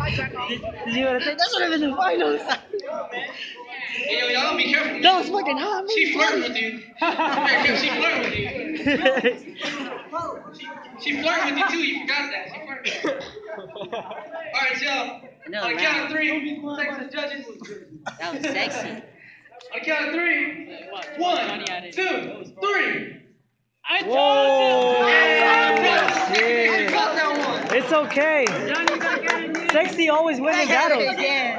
Did you want to say that should have been the finals? Hey, yo, y'all be careful. That was fucking hot. She flirting with you. She flirting with you. She flirting with you too. You forgot that. She flirting with you. All right, y'all. On the count of three, Texas judges. That was sexy. On the count of three. 1, 2, 3. I told you! It's okay. Sexy always wins in battles.